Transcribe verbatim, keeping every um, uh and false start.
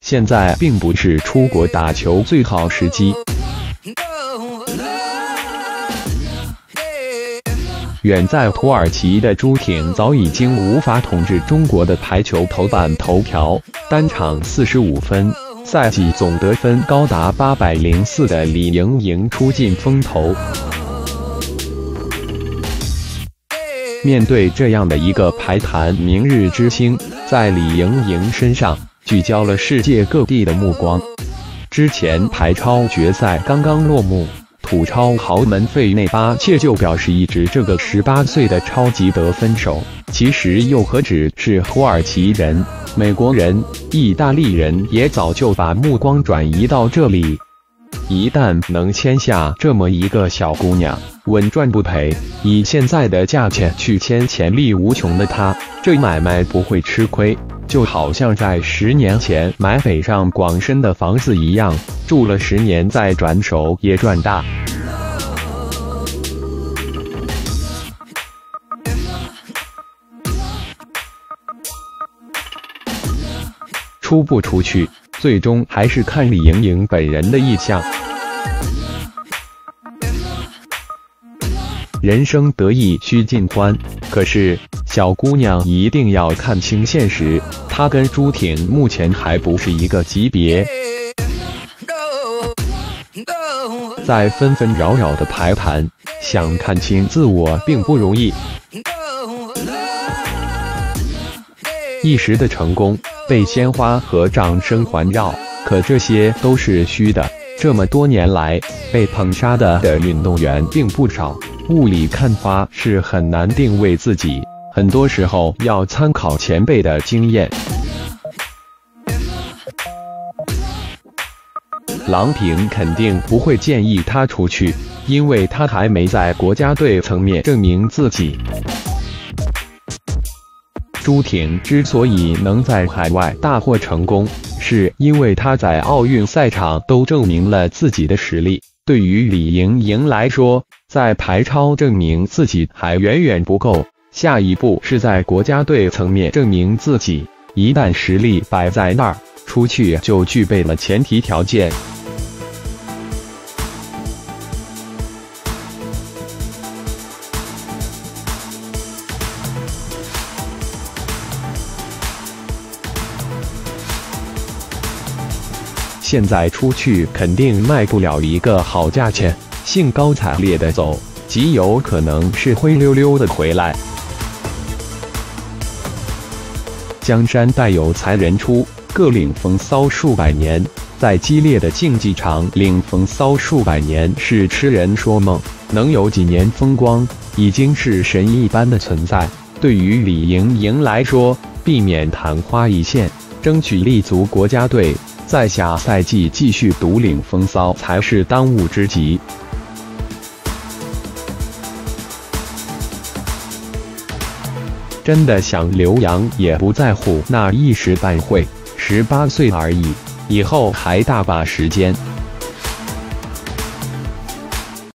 现在并不是出国打球最好时机。远在土耳其的朱挺早已经无法统治中国的排球头版头条，单场四十五分，赛季总得分高达八百零四的李盈莹出尽风头。面对这样的一个排坛明日之星，在李盈莹身上聚焦了世界各地的目光。之前排超决赛刚刚落幕，土超豪门费内巴切就表示，一直这个十八岁的超级得分手，其实又何止是土耳其人，美国人、意大利人也早就把目光转移到这里。一旦能签下这么一个小姑娘，稳赚不赔，以现在的价钱去签潜力无穷的她，这买卖不会吃亏。就好像在十年前买北上广深的房子一样，住了十年再转手也赚大。出不出去，最终还是看李盈莹本人的意向。人生得意须尽欢，可是小姑娘一定要看清现实，她跟朱挺目前还不是一个级别。在纷纷扰扰的排坛，想看清自我并不容易。一时的成功被鲜花和掌声环绕，可这些都是虚的。这么多年来，被捧杀的的运动员并不少，雾里看花是很难定位自己，很多时候要参考前辈的经验。郎平肯定不会建议他出去，因为他还没在国家队层面证明自己。朱挺之所以能在海外大获成功，是因为他在奥运赛场都证明了自己的实力。对于李盈莹来说，在排超证明自己还远远不够，下一步是在国家队层面证明自己。一旦实力摆在那儿，出去就具备了前提条件。现在出去肯定卖不了一个好价钱，兴高采烈的走，极有可能是灰溜溜的回来。江山代有才人出，各领风骚数百年，在激烈的竞技场领风骚数百年是痴人说梦，能有几年风光，已经是神一般的存在。对于李盈莹来说，避免昙花一现，争取立足国家队，在下赛季继续独领风骚才是当务之急。真的想留洋也不在乎那一时半会，十八岁而已，以后还大把时间。